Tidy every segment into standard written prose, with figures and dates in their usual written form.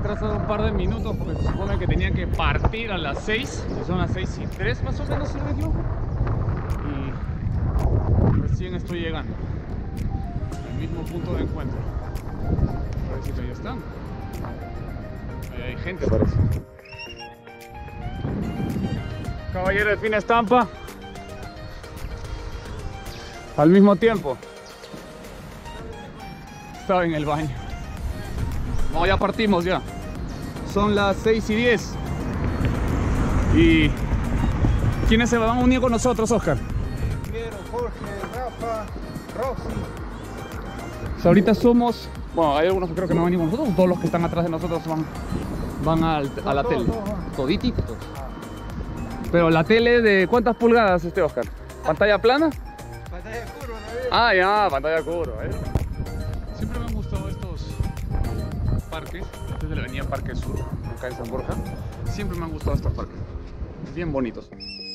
atrasado un par de minutos porque se supone que tenía que partir a las 6. Y son las 6:03 más o menos, si no me equivoco. Y recién estoy llegando al mismo punto de encuentro. Parece que ahí están. Ahí hay gente, parece. Caballero de fina estampa. Al mismo tiempo estaba en el baño. No, ya partimos ya. Son las 6:10. ¿Y quiénes se van a unir con nosotros, Oscar? Piero, Jorge, Rafa, Roxy. O sea, ahorita somos... Bueno, hay algunos que creo que no venimos nosotros. Todos los que están atrás de nosotros van a la tele. Todititos. Pero la tele de ¿cuántas pulgadas, Oscar? ¿Pantalla plana? Pantalla curva, ¿no? Ah, ya, pantalla curva, ¿eh? Siempre me han gustado estos parques. Este es de la avenida Parque Sur, acá en San Borja. Siempre me han gustado estos parques. Bien bonitos.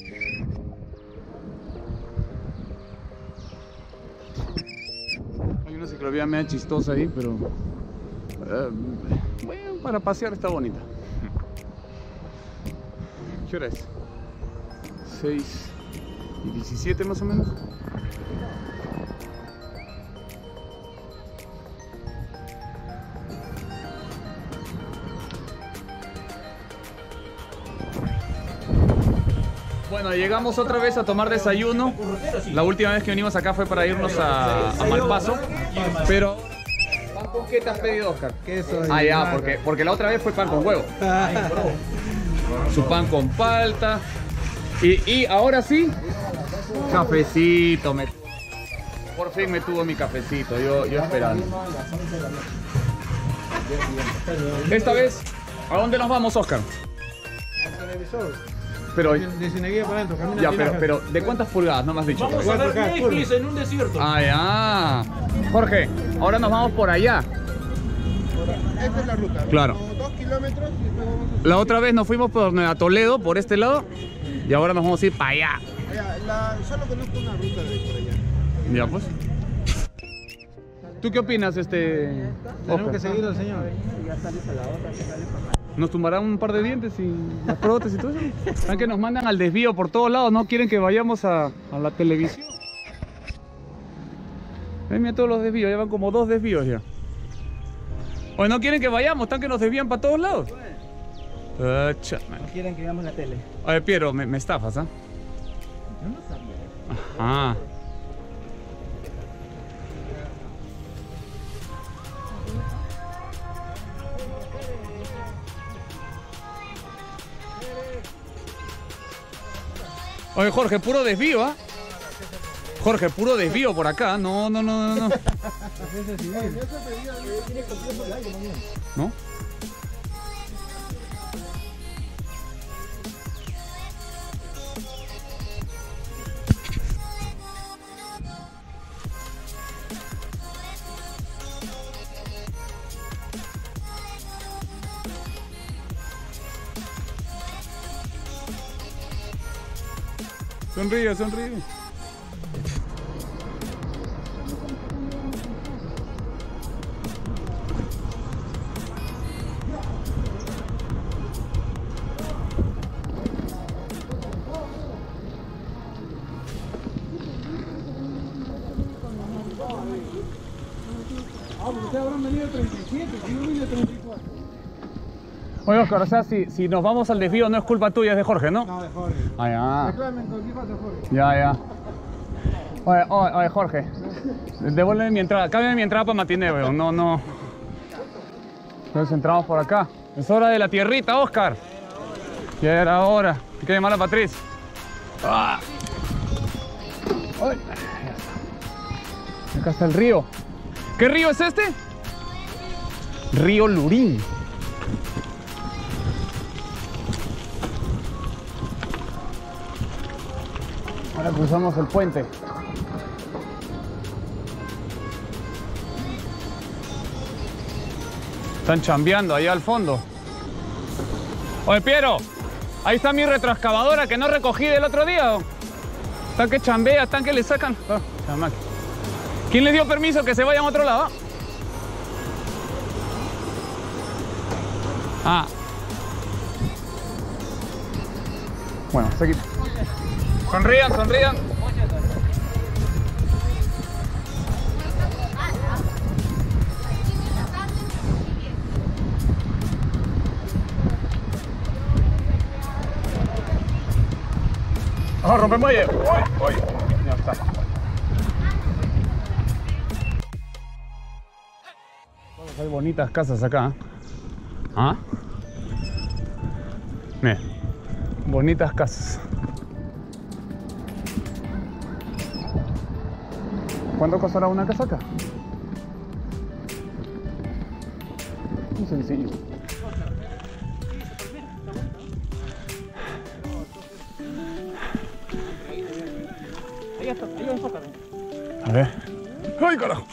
Hay una ciclovía media chistosa ahí, pero... bueno, para pasear está bonita. ¿Qué hora es? 6:17 más o menos. Bueno, llegamos otra vez a tomar desayuno. La última vez que venimos acá fue para irnos a Malpaso. Pero... ¿Pan con qué te has pedido, Oscar? Queso. Ah, ya, porque la otra vez fue pan con huevo. Su pan con palta. Y ahora sí, cafecito. Por fin me tuvo mi cafecito, yo esperando. Esta vez, ¿a dónde nos vamos, Oscar? Al televisor. Pero, De Cineguía para adentro, camina. ya, pero ¿de cuántas pulgadas? No me has dicho. Vamos a ver Netflix en un desierto. Ah, ya. Jorge, ahora nos vamos por allá. Esta es la ruta. Claro. Como 2 kilómetros y después vamos a... La otra vez nos fuimos por Nueva Toledo, por este lado. Y ahora nos vamos a ir para allá. Solo conozco una ruta de por allá. Ya, pues. ¿Tú qué opinas, Tenemos que seguir al señor. ¿Nos tumbarán un par de dientes y las prótesis y todo eso? ¿Saben que nos mandan al desvío por todos lados? No quieren que vayamos a la televisión. Mira todos los desvíos, ya van como 2 desvíos ya. O no quieren que vayamos, están que nos desvían para todos lados. No quieren que veamos la tele. Oye, Piero, me estafas, ¿ah? Yo no sabía. Ajá. Oye, Jorge, puro desvío, ¿ah? Jorge, puro desvío por acá. No. ¿No? Sonríe. Ustedes habrán venido 37, si yo vine 34. Oye, Oscar, o sea, si nos vamos al desvío no es culpa tuya, es de Jorge, ¿no? No, de Jorge. Ah, ya. Reclamen con equipas de Jorge. Ya. Oye, Jorge. Devuélveme mi entrada. Cámbiame mi entrada para matiné, weón. No. Entonces entramos por acá. Es hora de la tierrita, Oscar. Ya era hora. Hay que llamar a Patricia. Ah. Ay, ya está. Acá está el río. ¿Qué río es este? Río Lurín. Ahora cruzamos el puente. Están chambeando allá al fondo. Oye, Piero, ahí está mi retroexcavadora que no recogí del otro día. Están que chambea, están que le sacan. ¿Quién les dio permiso que se vayan a otro lado? Ah. Bueno, seguimos. Sonrían, sonrían. ¡Oh, rompemuelle! ¡Uy! ¡Uy! Ya está. Hay bonitas casas acá. ¿Ah? Mira, bonitas casas. ¿Cuánto costará una casa acá? Muy sencillo. A ver. ¡Ay, carajo!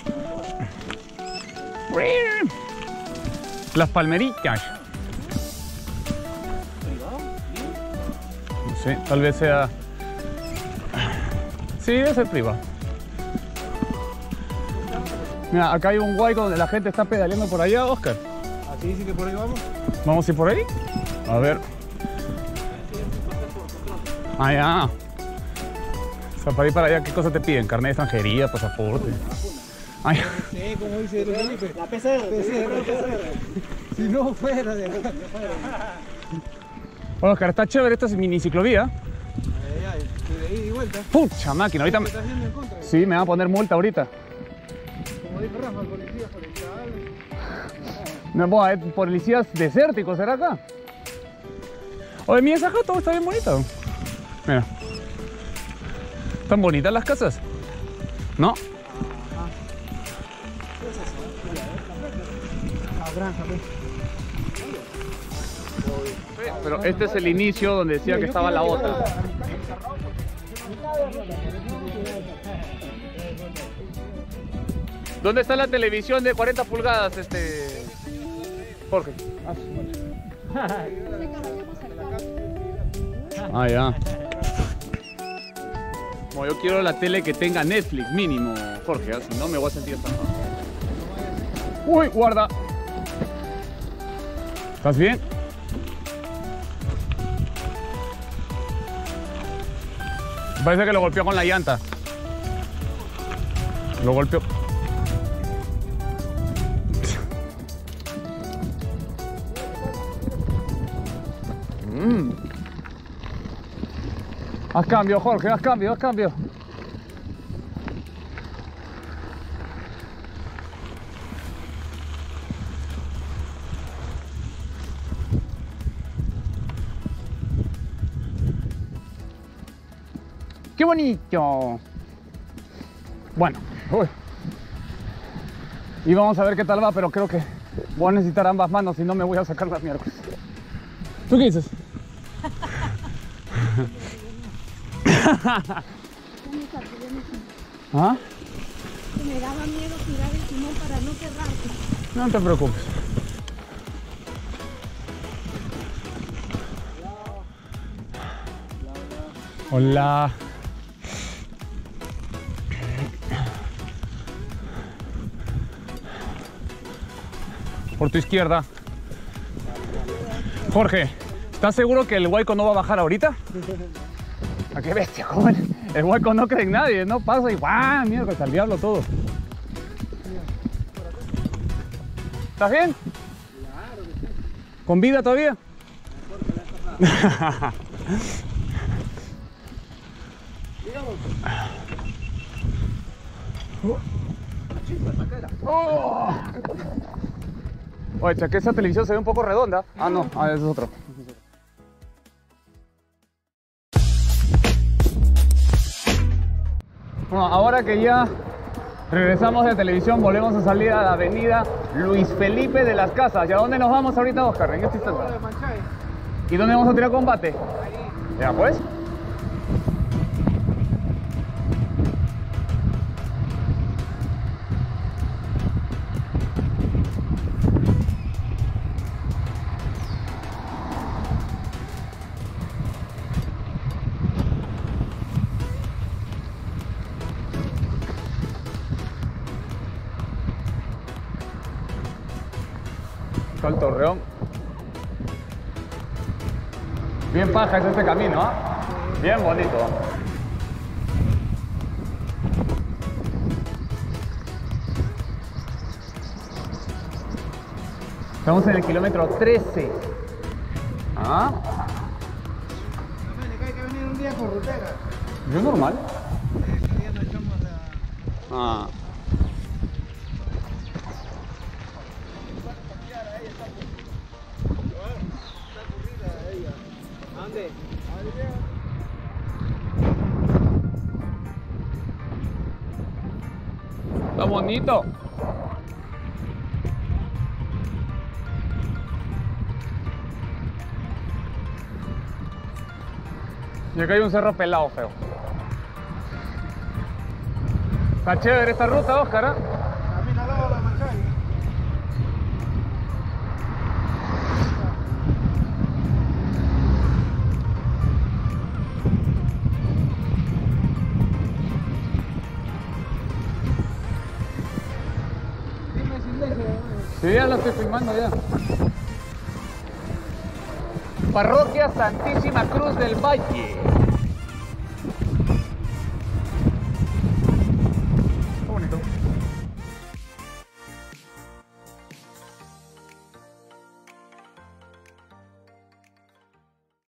Las palmeritas. No sé, tal vez sea... Sí, debe ser privado. Mira, acá hay un hueco donde la gente está pedaleando por allá, Oscar. ¿Así dice que por ahí vamos? ¿Vamos a ir por ahí? A ver. Ah, ya. O sea, para ir para allá, ¿qué cosas te piden? ¿Carnet de extranjería, pasaporte? Ay. Sí, como dice Felipe. La PCR. Si no fuera de acá. Bueno, Oscar, está chévere, esta es mini ciclovía. De ida y vuelta. Pucha máquina, ahorita me... ¿Estás yendo en contra? Sí, me van a poner multa ahorita. Como dijo Rafa, el policía forestal. No, bueno, policías desérticos, ¿será acá? Oye, mira esa jato, está bien bonita. Mira. ¿Están bonitas las casas? ¿No? Pero este es el inicio donde decía que estaba la otra. ¿Dónde está la televisión de 40 pulgadas, Jorge? Ah, ya. Bueno, yo quiero la tele que tenga Netflix mínimo, Jorge, si no me voy a sentir estafado. Uy, guarda. ¿Estás bien? Parece que lo golpeó con la llanta. Lo golpeó. Haz cambio, Jorge, haz cambio, haz cambio. ¡Qué bonito! Bueno, uy. Y vamos a ver qué tal va, pero creo que voy a necesitar ambas manos, si no me voy a sacar las miércoles. ¿Tú qué dices? ¿Ah? Me daba miedo tirar el timón para no cerrarte. No te preocupes. Hola. Por tu izquierda. Jorge, ¿estás seguro que el hueco no va a bajar ahorita? ¿A qué bestia, joven? El hueco no cree en nadie, no pasa y ¡guau! Mierda, al diablo todo. ¿Estás bien? Claro que sí. ¿Con vida todavía? Oh. Oye, cheque, esa televisión se ve un poco redonda. Ah, no, ese es otro. Bueno, ahora que ya regresamos de televisión, volvemos a salir a la avenida Luis Felipe de las Casas. ¿Y a dónde nos vamos ahorita, Oscar? En este instante. ¿Y dónde vamos a tirar combate? Ya pues. El Torreón. Bien paja es este camino, ¿ah? Bien bonito. Estamos en el kilómetro 13. ¿Ah? Hay que venir un día por rutera. ¿Yo normal? Ya nos echamos a... Ah. ¿A dónde? Está bonito. Y acá hay un cerro pelado feo. Está chévere esta ruta, Oscar, ¿eh? Camina al lado de la Mancay. Dime si le dice. Sí, ya lo estoy filmando ya. Parroquia Santísima Cruz del Valle.